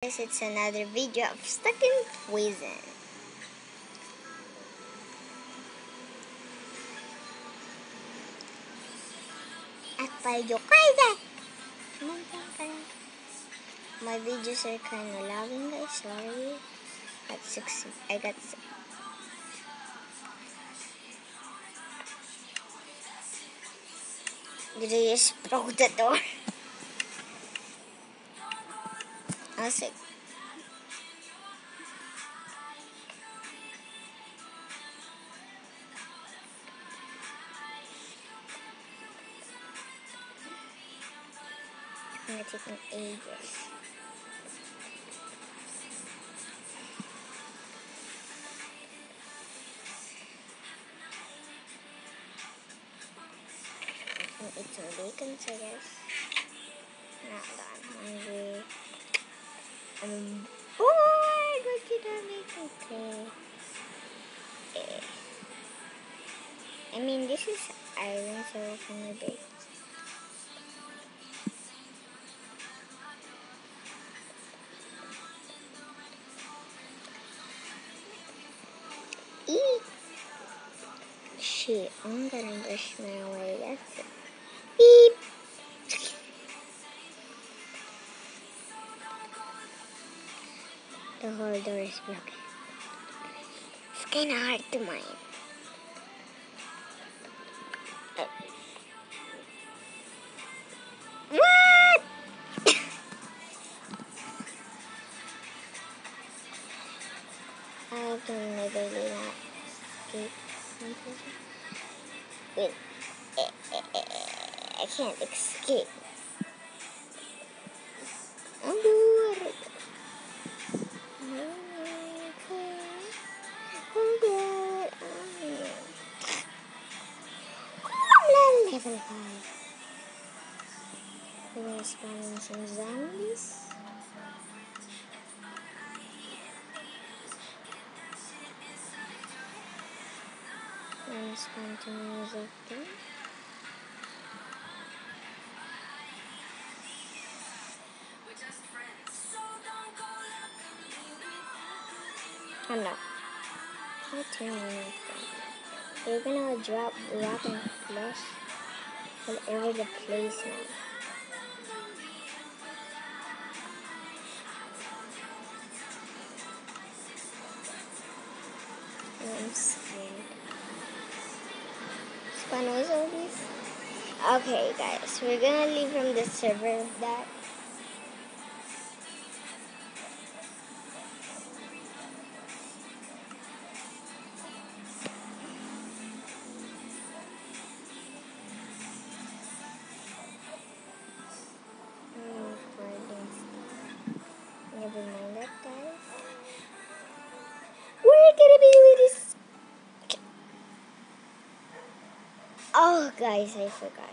Guys, it's another video of Stuck in Prison. At tayo kayo. My videos are kind of lagging, guys. Sorry. I got Did I just broke the door? I was like, it's gonna take me ages. I'm eating some bacon, so I guess. Not that I'm hungry. I'm bored. What did I make okay? I mean, this is iron, so can I bake? Eat. Shit, I'm gonna brush my way. That's it. Beep. The whole door is broken. It's kind of hard to mine. What? I can literally not escape. Wait, I can't escape. I'm bored. Level 5. We're spawning some zombies. And spawn to music too. I'm not. What turn on They're gonna drop rock and flesh all over the place now. I'm scared. Spawn with zombies? Okay, guys, we're gonna leave from the server of that. Never mind that, guys. We're gonna be with this. Oh, guys, I forgot.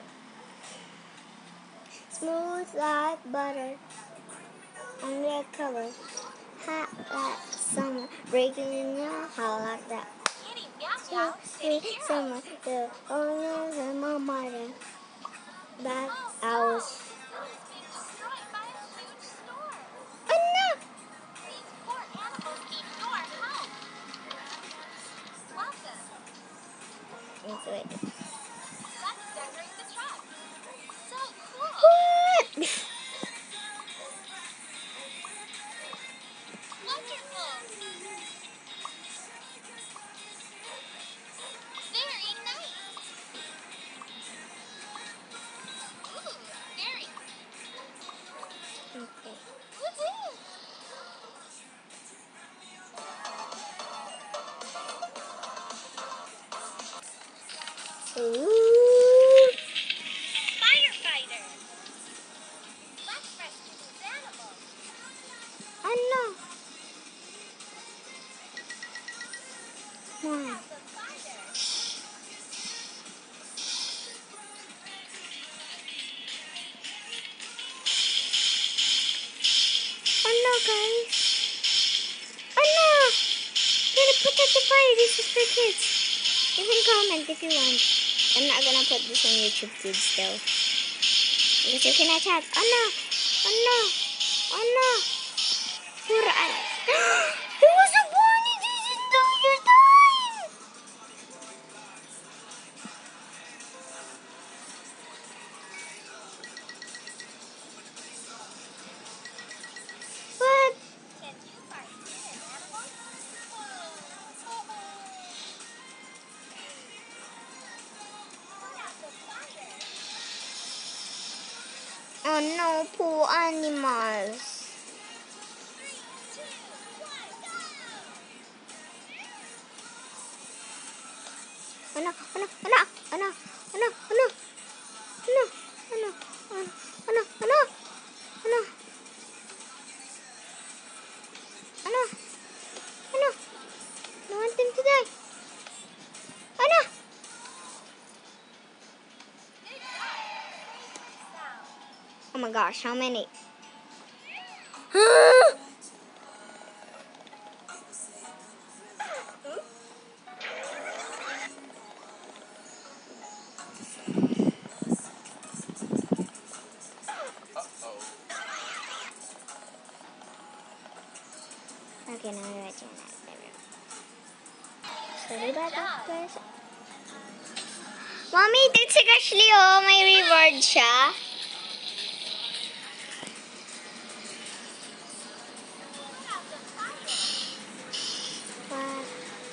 Smooth like butter on the cover. Hot like summer, breaking in your heart like that. Sweet summer, the owners and my mother. Back hours. Wait. What? Ooh. Firefighter. Let's rescue these animals. I know. Wow. Oh no, guys. Oh no. I'm gonna put out the fire. This is for kids. You can comment if you want. I'm not gonna put this on YouTube Kids though. Because you cannot chat. Oh no! Oh no! Oh no! no poor animals. Oh no, oh no, oh no, oh no, oh no, oh no, oh no, oh no, oh no, oh no, oh no, oh no, oh no, oh no, I don't want them to die. Oh no! Oh my gosh, how many? Okay, now I'm watching that. Sorry about that, guys. Mommy, that's actually may reward siya. What?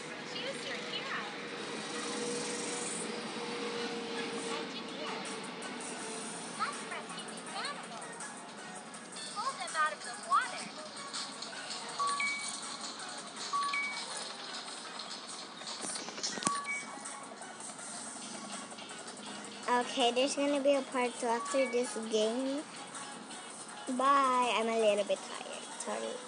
Okay, there's gonna be a part 2 after this game. Bye. I'm a little bit tired. Sorry.